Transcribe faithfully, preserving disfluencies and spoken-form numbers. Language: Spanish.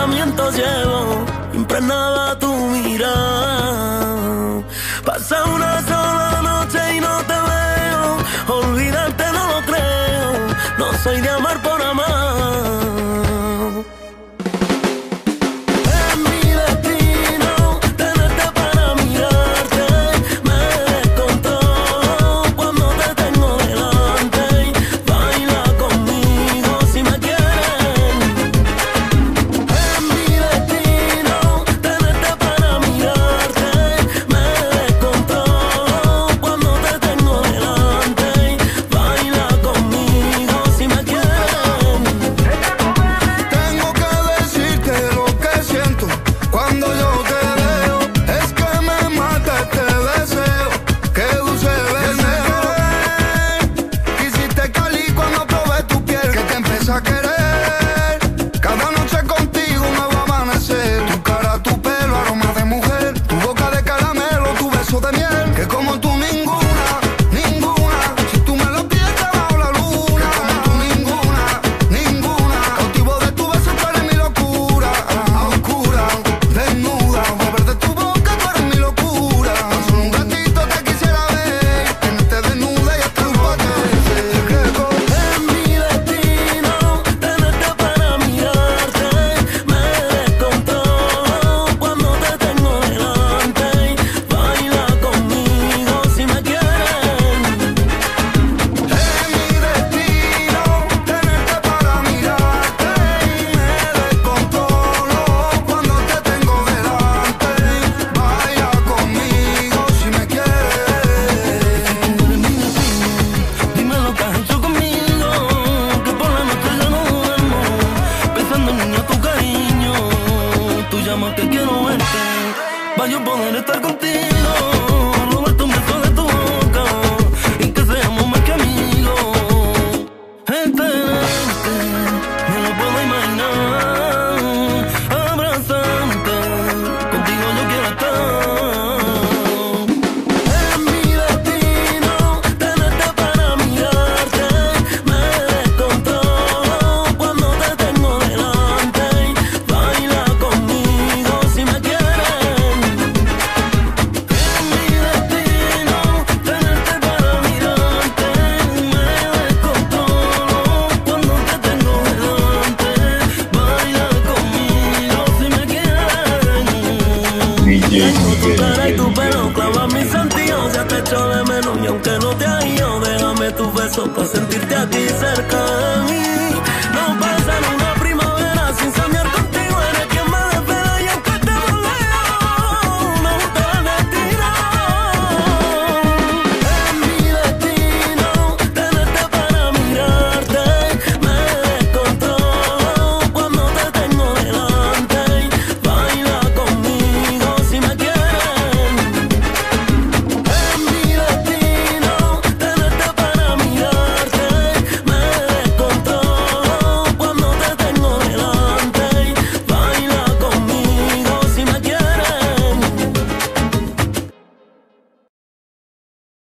pensamientos llevo impregnada tu mirada. Pasa una sola noche y no te veo, olvidarte no lo creo, no soy de amar por amar. Que quiero verte, pa' yo poder estar contigo, robarte un beso de tu boca y que seamos más que amigos. El tenerte, me lo puedo imaginar, abrazarte, contigo yo quiero estar. Es mi destino, tenerte para mirarte, me descontrolo cuando te tengo delante, baila conmigo. Tengo tu cara y tu pelo clava mis sentidos, ya te echo de menos y aunque no te ha ido, déjame tus besos pa' sentirte aquí cerca.